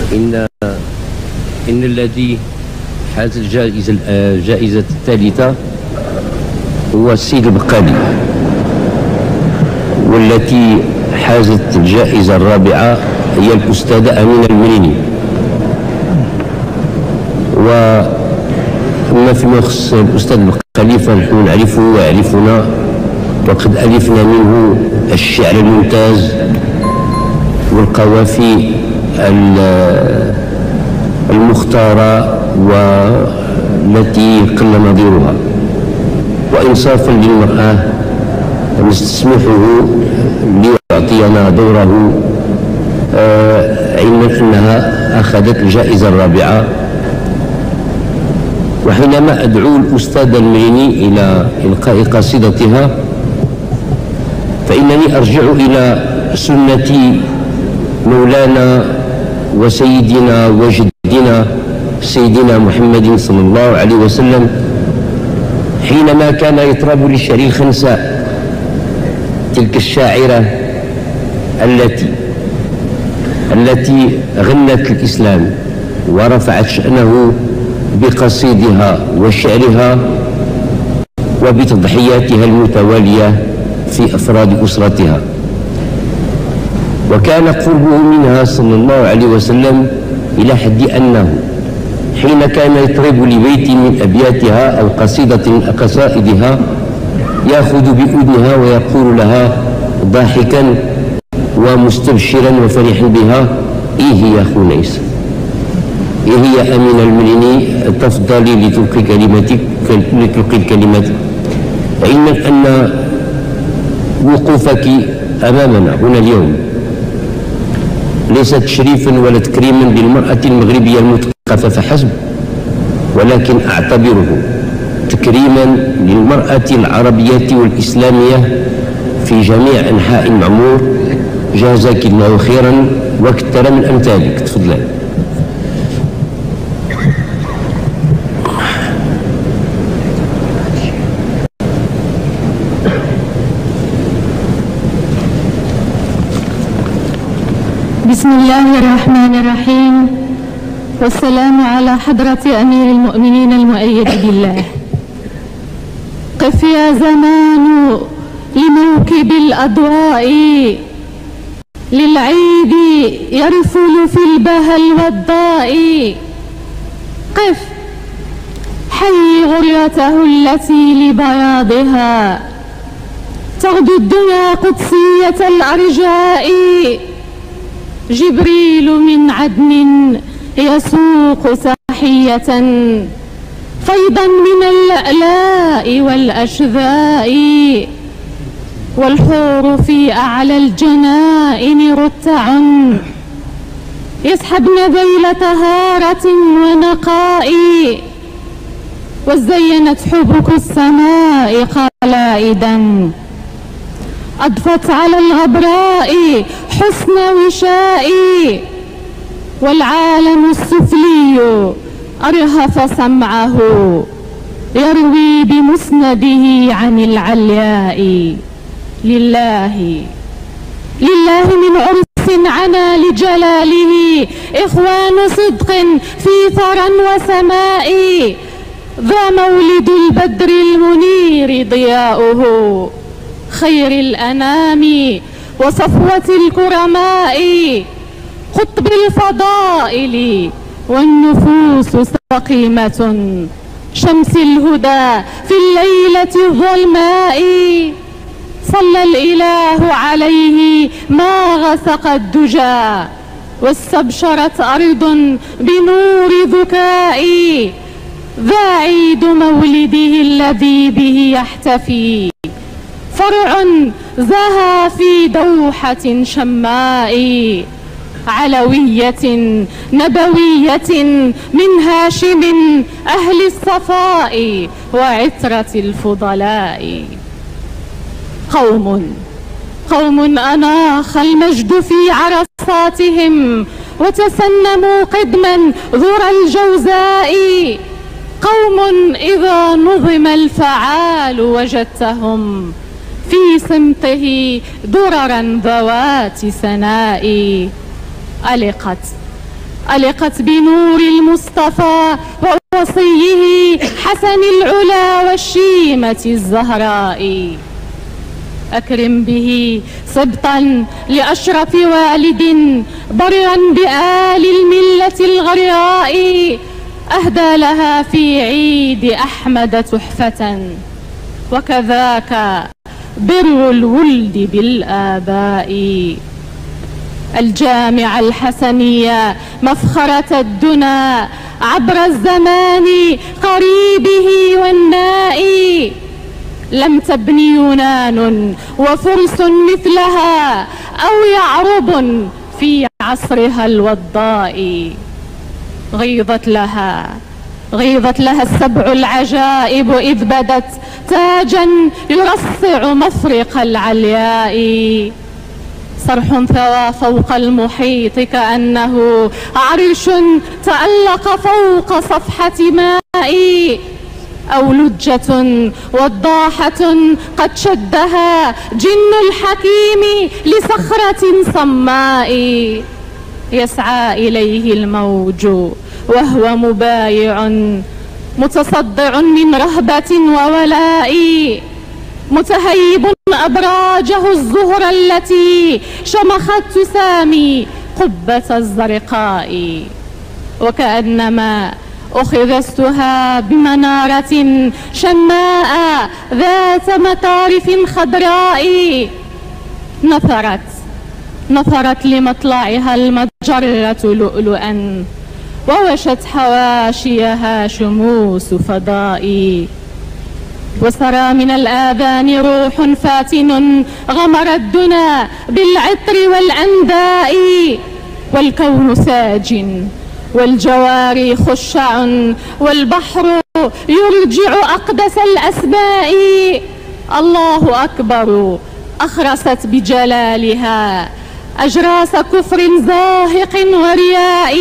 إن الذي حاز الجائزة الثالثة هو السيد البقالي، والتي حازت الجائزة الرابعة هي الأستاذة أمينة المريني. وأما فيما يخص الأستاذ البقالي فنحن نعرفه ويعرفنا، وقد ألفنا منه الشعر الممتاز والقوافي المختارة والتي قل نظيرها. وإنصافا للمرأة نستسمحه ليعطينا دوره، علما أنها أخذت الجائزة الرابعة. وحينما أدعو الأستاذة المريني إلى إلقاء قصيدتها فإنني أرجع إلى سنة مولانا وسيدنا وجدنا سيدنا محمد صلى الله عليه وسلم، حينما كان يطرب للشعر الخنساء، تلك الشاعرة التي غنت الإسلام ورفعت شأنه بقصيدها وشعرها وبتضحياتها المتوالية في أفراد أسرتها. وكان قربه منها صلى الله عليه وسلم إلى حد أنه حين كان يطرب لبيت من أبياتها أو قصيدة من قصائدها يأخذ بأذنها ويقول لها ضاحكا ومستبشرا وفرحا بها: إيه يا خنيس، إيه هي أمينة المريني، تفضلي لتلقي الكلمات، علما أن وقوفك أمامنا هنا اليوم ليس تشريفا ولا تكريما للمرأة المغربية المثقفة فحسب، ولكن أعتبره تكريما للمرأة العربية والإسلامية في جميع أنحاء المعمور. جزاك الله خيرا وكثر من أمثالك. تفضل. بسم الله الرحمن الرحيم، والسلام على حضرة أمير المؤمنين المؤيد بالله. قف يا زمان لموكب الأضواء، للعيد يرفل في البهى الوضاء. قف حي غرته التي لبياضها تغدو الدنيا قدسية الأرجاء. جبريل من عدن يسوق تحية فيضا من اللألاء والأشذاء، والحور في أعلى الجنائن رتع يسحبن ذيل طهارة ونقاء. وزينت حبك السماء قلائدا أضفت على الغبراء حسن وشاء، والعالم السفلي أرهف سمعه يروي بمسنده عن العلياء. لله من عرس عنا لجلاله إخوان صدق في ثرى وسماء. ذا مولد البدر المنير ضياؤه خير الأنام وصفوة الكرماء. قطب الفضائل والنفوس سقيمة شمس الهدى في الليلة الظلماء. صلى الإله عليه ما غسق الدجى واستبشرت أرض بنور ذكاء. ذا عيد مولده الذي به يحتفي فرع زها في دوحة شماء. علوية نبوية من هاشم أهل الصفاء وعترة الفضلاء. قوم أناخ المجد في عرصاتهم وتسنموا قدما ذرى الجوزاء. قوم إذا نظم الفعال وجدتهم في صمته دررا ذوات سناء. ألقت بنور المصطفى ووصيه حسن العلا والشيمة الزهراء. أكرم به سبطا لأشرف والد برا بآل الملة الغراء، أهدى لها في عيد أحمد تحفة، وكذاك بر الولد بالآباء. الجامعة الحسنية مفخرة الدنا عبر الزمان قريبه والنائي، لم تبن يونان وفرس مثلها أو يعرب في عصرها الوضاء. غيضت لها السبع العجائب إذ بدت تاجا يرصع مفرق العلياء. صرح ثوى فوق المحيط كأنه عرش تألق فوق صفحة ماء، أو لجة وضاحة قد شدها جن الحكيم لصخرة صماء. يسعى إليه الموج وهو مبايع متصدع من رهبة وولاء، متهيب أبراجه الزهر التي شمخت تسامي قبة الزرقاء. وكأنما أخذ السها بمنارة شماء ذات مطارف خضراء، نثرت لمطلعها المجرة لؤلؤا، ووشت حواشيها شموس فضاء. وسرى من الآذان روح فاتن غمر الدنا بالعطر والأنداء، والكون ساج والجواري خشع والبحر يرجع أقدس الأسماء. الله أكبر أخرست بجلالها أجراس كفر زاهق ورياء،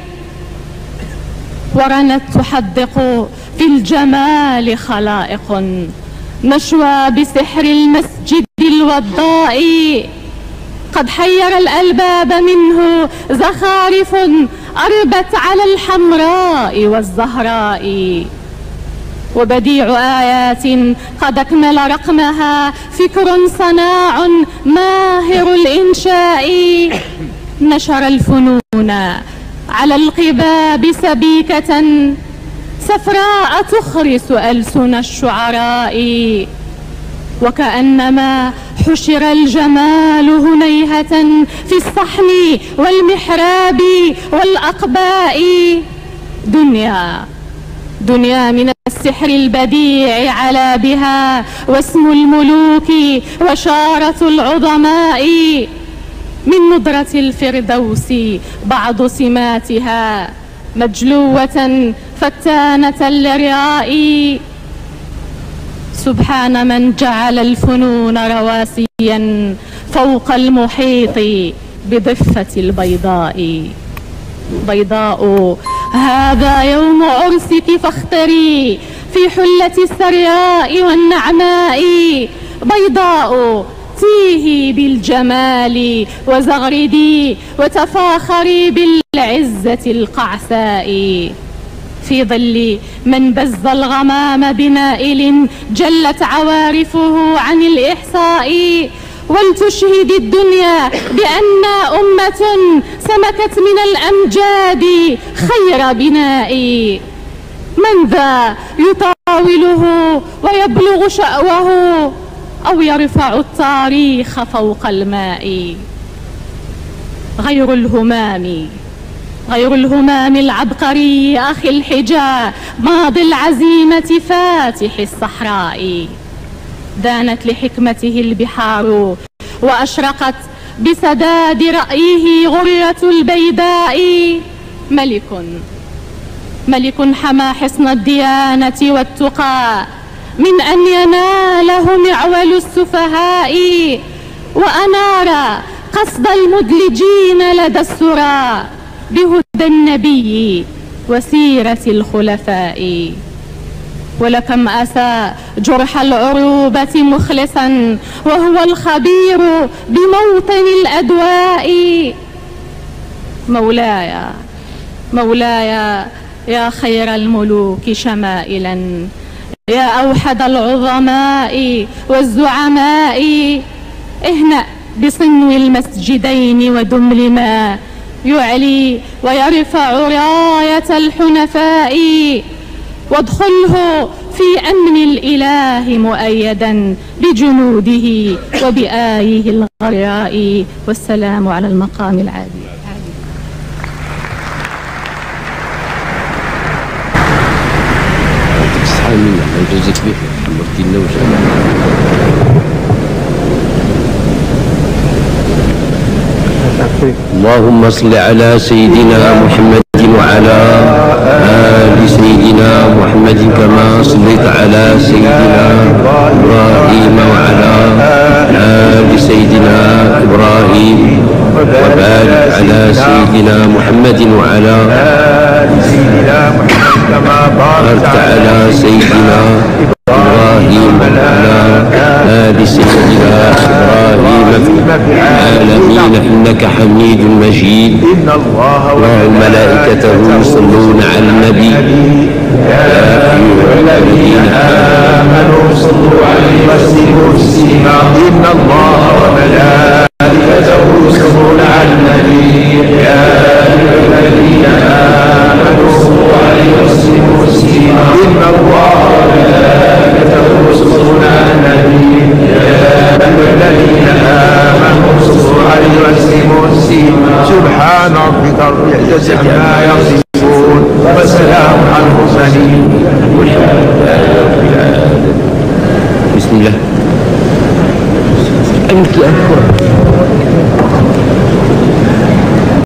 ورنت تحدق في الجمال خلائق نشوى بسحر المسجد الوضاء. قد حير الألباب منه زخارف أربت على الحمراء والزهراء، وبديع آيات قد أكمل رقمها فكر صناع ماهر الإنشاء. نشر الفنون على القباب سبيكة سفراء تخرس ألسن الشعراء، وكأنما حشر الجمال هنيهة في الصحن والمحراب والأقباء. دنيا من السحر البديع علا بها واسم الملوك وشارة العظماء. من ندرة الفردوس بعض سماتها مجلوة فتانة للرياء. سبحان من جعل الفنون رواسيا فوق المحيط بضفة البيضاء. بيضاء هذا يوم عرسك فاختري في حلة السرياء والنعماء. بيضاء تيهي بالجمال وزغردي وتفاخري بالعزة القعساء. في ظل من بز الغمام بنائل جلت عوارفه عن الإحصاء. ولتشهد الدنيا بأننا أمة سمكت من الأمجاد خير بناء. من ذا يطاوله ويبلغ شأوه أو يرفع التاريخ فوق الماء. غير الهمام العبقري أخي الحجا ماضي العزيمة فاتح الصحراء. دانت لحكمته البحار وأشرقت بسداد رأيه غرة البيداء. ملك حمى حصن الديانة والتقى من أن يناله معول السفهاء، وأنار قصد المدلجين لدى السرى بهدى النبي وسيرة الخلفاء. ولكم أسى جرح العروبة مخلصا وهو الخبير بموطن الأدواء. مولاي مولاي يا خير الملوك شمائلا، يا أوحد العظماء والزعماء، اهنأ بصنو المسجدين ودم لما يعلي ويرفع راية الحنفاء، وادخله في أمن الإله مؤيدا بجنوده وبآيه الغراء. والسلام على المقام العالي. اللهم صل على سيدنا محمد وعلى آل سيدنا محمد كما صليت على سيدنا إبراهيم وعلى آل سيدنا إبراهيم، وبارك على سيدنا محمد وعلى آل سيدنا محمد كما باركت على سيدنا إبراهيم وعلى آل سيدنا إبراهيم في العالمين إنك حميد مجيد. الله وملائكته يصلون على النبي، يا أيها الذين آمنوا صلوا عليه وسلموا تسليما. إن الله وملائكته يصلون على النبي، يا أيها الذين آمنوا صلوا عليه وسلموا تسليما. إن الله وملائكته يصلون على النبي، يا أيها الذين آمنوا صلوا عليه وسلموا تسليما. سبحان ربك رب العزة عما يصفون وسلام على المرسلين والحمد لله رب العالمين. بسم الله. أنت أكبر.